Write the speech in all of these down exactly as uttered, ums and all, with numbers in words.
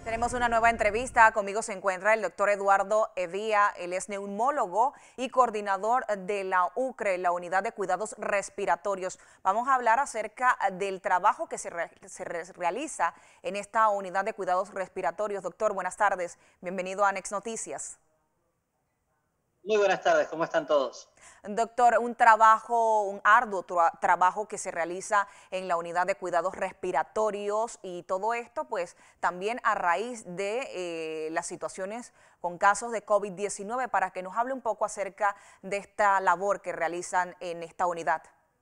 Tenemos una nueva entrevista. Conmigo se encuentra el doctor Eduardo Evía. Él es neumólogo y coordinador de la U C R E, la Unidad de Cuidados Respiratorios. Vamos a hablar acerca del trabajo que se, re se re realiza en esta Unidad de Cuidados Respiratorios. Doctor, buenas tardes. Bienvenido a Next Noticias. Muy buenas tardes, ¿cómo están todos? Doctor, un trabajo, un arduo tra trabajo que se realiza en la Unidad de Cuidados Respiratorios, y todo esto pues también a raíz de eh, las situaciones con casos de COVID diecinueve, para que nos hable un poco acerca de esta labor que realizan en esta unidad.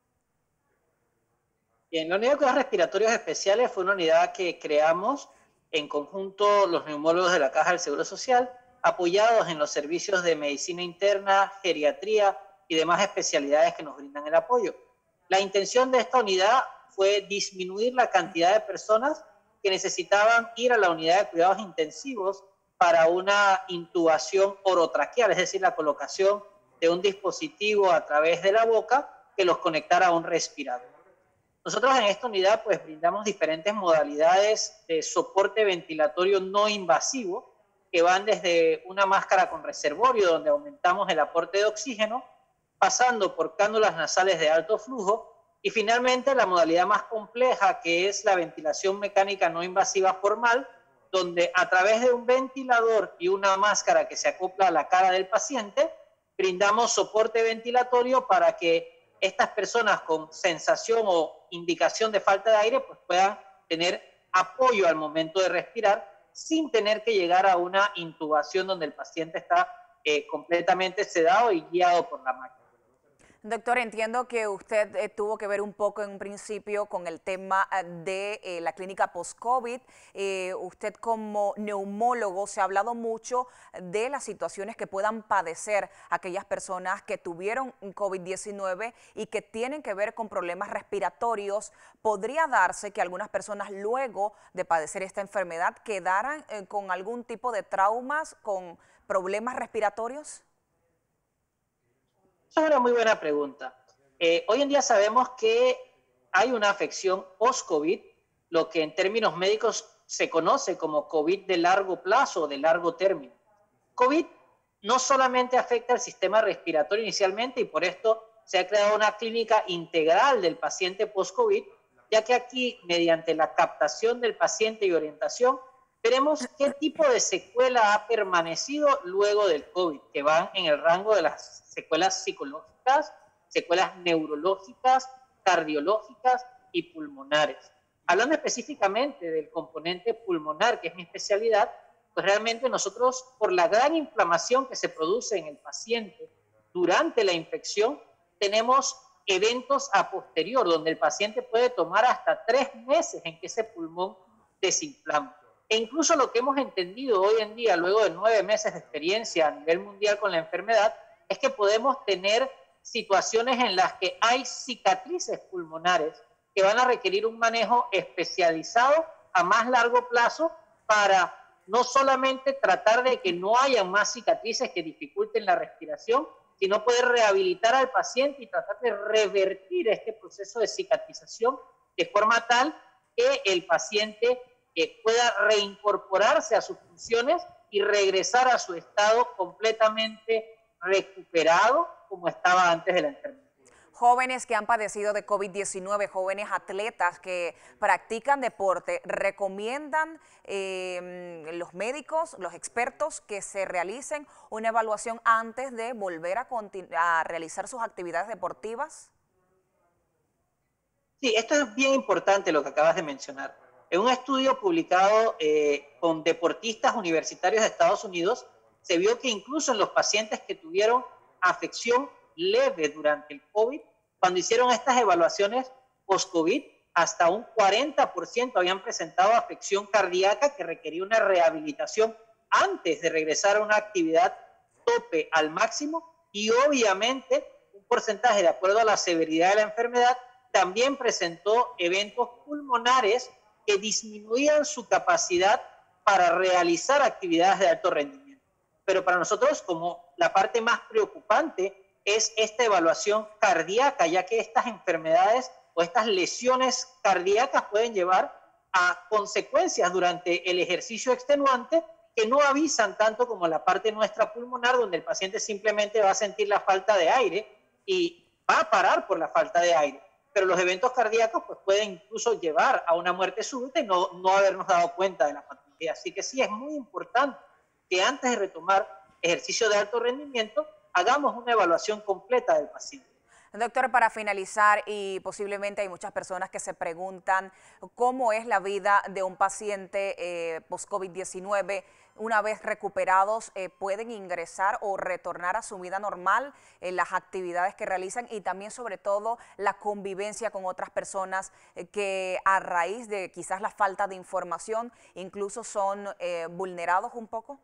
Bien, la Unidad de Cuidados Respiratorios Especiales fue una unidad que creamos en conjunto los neumólogos de la Caja del Seguro Social, apoyados en los servicios de medicina interna, geriatría y demás especialidades que nos brindan el apoyo. La intención de esta unidad fue disminuir la cantidad de personas que necesitaban ir a la unidad de cuidados intensivos para una intubación orotraqueal, es decir, la colocación de un dispositivo a través de la boca que los conectara a un respirador. Nosotros en esta unidad pues brindamos diferentes modalidades de soporte ventilatorio no invasivo, que van desde una máscara con reservorio, donde aumentamos el aporte de oxígeno, pasando por cánulas nasales de alto flujo, y finalmente la modalidad más compleja, que es la ventilación mecánica no invasiva formal, donde a través de un ventilador y una máscara que se acopla a la cara del paciente, brindamos soporte ventilatorio para que estas personas con sensación o indicación de falta de aire pues puedan tener apoyo al momento de respirar, sin tener que llegar a una intubación donde el paciente está eh, completamente sedado y guiado por la máquina. Doctor, entiendo que usted eh, tuvo que ver un poco en un principio con el tema de eh, la clínica post-COVID. Eh, usted como neumólogo, se ha hablado mucho de las situaciones que puedan padecer aquellas personas que tuvieron COVID diecinueve y que tienen que ver con problemas respiratorios. ¿Podría darse que algunas personas luego de padecer esta enfermedad quedaran eh, con algún tipo de traumas, con problemas respiratorios? Esa es una muy buena pregunta. Eh, hoy en día sabemos que hay una afección post-COVID, lo que en términos médicos se conoce como COVID de largo plazo o de largo término. COVID no solamente afecta al sistema respiratorio inicialmente, y por esto se ha creado una clínica integral del paciente post-COVID, ya que aquí, mediante la captación del paciente y orientación, veremos qué tipo de secuela ha permanecido luego del COVID, que van en el rango de las secuelas psicológicas, secuelas neurológicas, cardiológicas y pulmonares. Hablando específicamente del componente pulmonar, que es mi especialidad, pues realmente nosotros, por la gran inflamación que se produce en el paciente durante la infección, tenemos eventos a posterior, donde el paciente puede tomar hasta tres meses en que ese pulmón desinflama. E incluso lo que hemos entendido hoy en día, luego de nueve meses de experiencia a nivel mundial con la enfermedad, es que podemos tener situaciones en las que hay cicatrices pulmonares que van a requerir un manejo especializado a más largo plazo para no solamente tratar de que no haya más cicatrices que dificulten la respiración, sino poder rehabilitar al paciente y tratar de revertir este proceso de cicatrización de forma tal que el paciente que pueda reincorporarse a sus funciones y regresar a su estado completamente recuperado como estaba antes de la enfermedad. Jóvenes que han padecido de COVID diecinueve, jóvenes atletas que practican deporte, ¿recomiendan eh, los médicos, los expertos, que se realicen una evaluación antes de volver a, a realizar sus actividades deportivas? Sí, esto es bien importante lo que acabas de mencionar. En un estudio publicado eh, con deportistas universitarios de Estados Unidos, se vio que incluso en los pacientes que tuvieron afección leve durante el COVID, cuando hicieron estas evaluaciones post-COVID, hasta un cuarenta por ciento habían presentado afección cardíaca que requería una rehabilitación antes de regresar a una actividad tope al máximo, y obviamente un porcentaje, de acuerdo a la severidad de la enfermedad, también presentó eventos pulmonares que disminuían su capacidad para realizar actividades de alto rendimiento. Pero para nosotros, como la parte más preocupante es esta evaluación cardíaca, ya que estas enfermedades o estas lesiones cardíacas pueden llevar a consecuencias durante el ejercicio extenuante que no avisan tanto como la parte nuestra pulmonar, donde el paciente simplemente va a sentir la falta de aire y va a parar por la falta de aire. Pero los eventos cardíacos pues, pueden incluso llevar a una muerte súbita y no, no habernos dado cuenta de la patología. Así que sí, es muy importante que antes de retomar ejercicio de alto rendimiento, hagamos una evaluación completa del paciente. Doctor, para finalizar, y posiblemente hay muchas personas que se preguntan cómo es la vida de un paciente eh, post COVID diecinueve, una vez recuperados, eh, ¿pueden ingresar o retornar a su vida normal, en eh, las actividades que realizan y también sobre todo la convivencia con otras personas eh, que a raíz de quizás la falta de información incluso son eh, vulnerados un poco?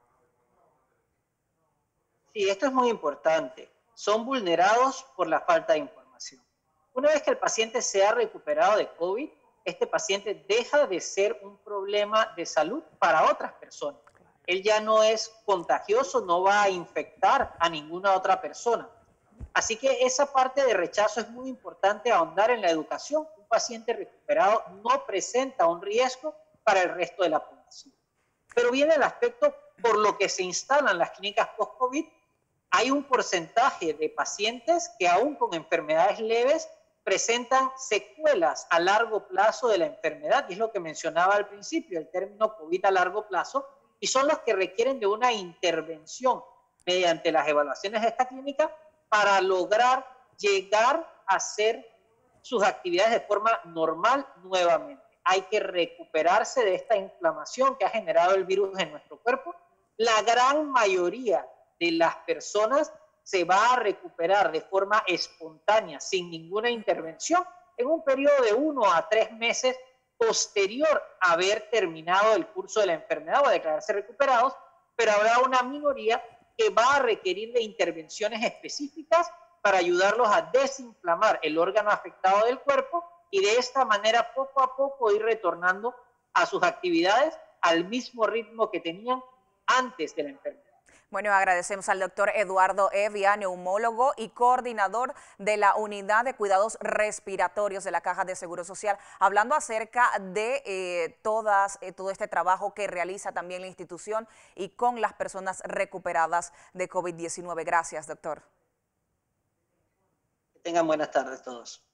Sí, esto es muy importante. Son vulnerados por la falta de información. Una vez que el paciente se ha recuperado de COVID, este paciente deja de ser un problema de salud para otras personas. Él ya no es contagioso, no va a infectar a ninguna otra persona. Así que esa parte de rechazo es muy importante ahondar en la educación. Un paciente recuperado no presenta un riesgo para el resto de la población. Pero viene el aspecto por lo que se instalan las clínicas post-COVID. Hay un porcentaje de pacientes que aún con enfermedades leves presentan secuelas a largo plazo de la enfermedad, y es lo que mencionaba al principio, el término COVID a largo plazo, y son los que requieren de una intervención mediante las evaluaciones de esta clínica para lograr llegar a hacer sus actividades de forma normal nuevamente. Hay que recuperarse de esta inflamación que ha generado el virus en nuestro cuerpo. La gran mayoría de las personas se va a recuperar de forma espontánea, sin ninguna intervención, en un periodo de uno a tres meses posterior a haber terminado el curso de la enfermedad o a declararse recuperados, pero habrá una minoría que va a requerir de intervenciones específicas para ayudarlos a desinflamar el órgano afectado del cuerpo y de esta manera poco a poco ir retornando a sus actividades al mismo ritmo que tenían antes de la enfermedad. Bueno, agradecemos al doctor Eduardo Evia, neumólogo y coordinador de la Unidad de Cuidados Respiratorios de la Caja de Seguro Social, hablando acerca de eh, todas, eh, todo este trabajo que realiza también la institución y con las personas recuperadas de COVID diecinueve. Gracias, doctor. Que tengan buenas tardes todos.